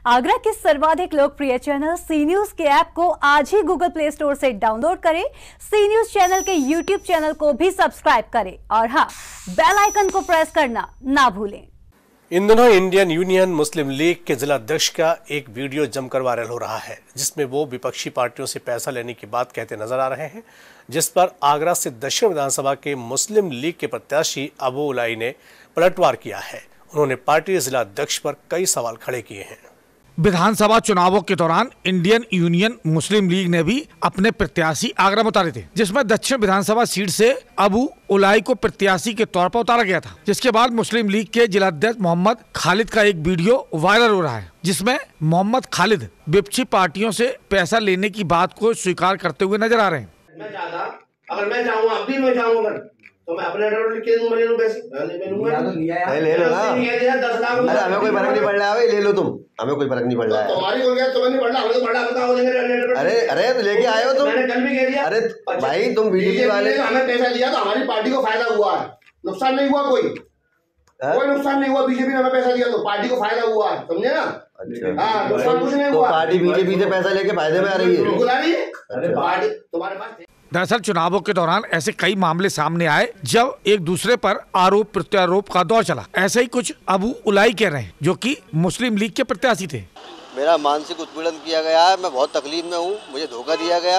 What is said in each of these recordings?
आगरा के सर्वाधिक लोकप्रिय चैनल सी न्यूज के ऐप को आज ही गूगल प्ले स्टोर से डाउनलोड करें। सी न्यूज चैनल के यूट्यूब चैनल को भी सब्सक्राइब करें और हाँ, बेल आइकन को प्रेस करना ना भूलें। इन दिनों इंडियन यूनियन मुस्लिम लीग के जिला अध्यक्ष का एक वीडियो जमकर वायरल हो रहा है, जिसमें वो विपक्षी पार्टियों से पैसा लेने की बात कहते नजर आ रहे हैं, जिस पर आगरा से दक्षिण विधानसभा के मुस्लिम लीग के प्रत्याशी अबू उलाई ने पलटवार किया है। उन्होंने पार्टी जिला अध्यक्ष पर कई सवाल खड़े किए हैं। विधानसभा चुनावों के दौरान इंडियन यूनियन मुस्लिम लीग ने भी अपने प्रत्याशी आगरा में उतारे थे, जिसमें दक्षिण विधानसभा सीट से अबू उलाई को प्रत्याशी के तौर पर उतारा गया था। जिसके बाद मुस्लिम लीग के जिला अध्यक्ष मोहम्मद खालिद का एक वीडियो वायरल हो रहा है, जिसमें मोहम्मद खालिद विपक्षी पार्टियों से पैसा लेने की बात को स्वीकार करते हुए नजर आ रहे हैं। अगर मैं चाहूँ अब भी मैं चाहूँ तो मैं अपने लिख के दूं, ले लूं पैसे, ले लूंगा। ले लो ना, 10 लाख। अरे हमें कोई फर्क नहीं पड़ रहा है, ले लो तुम, हमें कोई फर्क नहीं पड़ रहा है। तुम्हारी हो गया, तुम्हें नहीं पड़ रहा, हमें तो पड़ रहा, बताओ देंगे। अरे तो लेके आए हो तुम, मैंने कल भी कह दिया। अरे भाई तुम बीजेपी वाले, हमें पैसा दिया तो हमारी पार्टी को फायदा हुआ है, नुकसान नहीं हुआ। कोई नुकसान नहीं हुआ। बीजेपी ने हमें पैसा दिया तो पार्टी को फायदा हुआ है, समझे ना। अच्छा, नुकसान कुछ नहीं हुआ। पार्टी बीजेपी से पैसा लेके फायदे में आ रही है, बिल्कुल आ रही है। पार्टी तुम्हारे पास। दरअसल चुनावों के दौरान ऐसे कई मामले सामने आए जब एक दूसरे पर आरोप प्रत्यारोप का दौर चला। ऐसे ही कुछ अबू उलाई कह रहे हैं, जो कि मुस्लिम लीग के प्रत्याशी थे। मेरा मानसिक उत्पीड़न किया गया है, मैं बहुत तकलीफ में हूँ, मुझे धोखा दिया गया,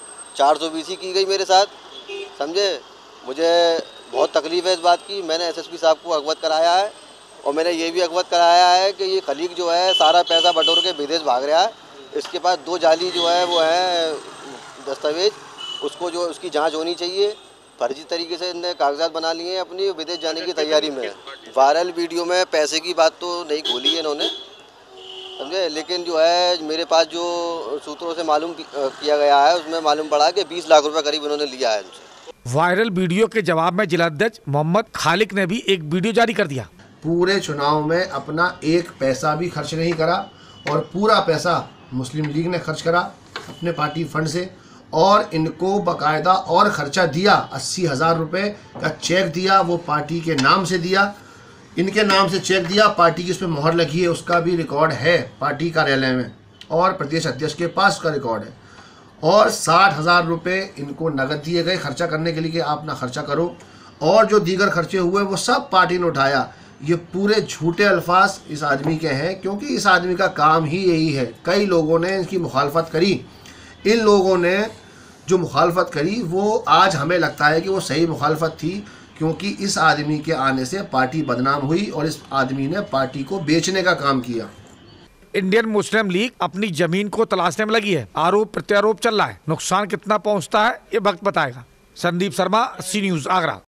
420 की गई मेरे साथ, समझे। मुझे बहुत तकलीफ है इस बात की। मैंने एसएसपी साहब को अवगत कराया है और मैंने ये भी अवगत कराया है कि ये खलीक जो है सारा पैसा बटोर के विदेश भाग रहा है। इसके पास 2 जाली जो है वो है दस्तावेज, उसको जो उसकी जांच होनी चाहिए। फर्जी तरीके से इनने कागजात बना लिए हैं, अपनी विदेश जाने की तैयारी में है। वायरल वीडियो में पैसे की बात तो नहीं खोली है इन्होंने, समझे, लेकिन जो है मेरे पास जो सूत्रों से मालूम किया गया है उसमें मालूम पड़ा कि 20 लाख रुपए करीब इन्होंने लिया है इनसे। वायरल वीडियो के जवाब में जिला अध्यक्ष मोहम्मद खालिद ने भी एक वीडियो जारी कर दिया। पूरे चुनाव में अपना एक पैसा भी खर्च नहीं करा और पूरा पैसा मुस्लिम लीग ने खर्च करा अपने पार्टी फंड से, और इनको बकायदा और खर्चा दिया। 80,000 रुपये का चेक दिया, वो पार्टी के नाम से दिया, इनके नाम से चेक दिया, पार्टी की उसमें मोहर लगी है, उसका भी रिकॉर्ड है पार्टी कार्यालय में और प्रदेश अध्यक्ष के पास उसका रिकॉर्ड है। और 60,000 रुपये इनको नगद दिए गए खर्चा करने के लिए कि आप अपना खर्चा करो, और जो दीगर खर्चे हुए वो सब पार्टी ने उठाया। ये पूरे झूठे अल्फाज इस आदमी के हैं, क्योंकि इस आदमी का काम ही यही है। कई लोगों ने इसकी मुखालफत करी, इन लोगों ने जो मुखालफत करी वो आज हमें लगता है कि वो सही मुखालफत थी, क्योंकि इस आदमी के आने से पार्टी बदनाम हुई और इस आदमी ने पार्टी को बेचने का काम किया। इंडियन मुस्लिम लीग अपनी जमीन को तलाशने में लगी है। आरोप प्रत्यारोप चल रहा है, नुकसान कितना पहुंचता है ये वक्त बताएगा। Sandeep Sharma, C news, Agra.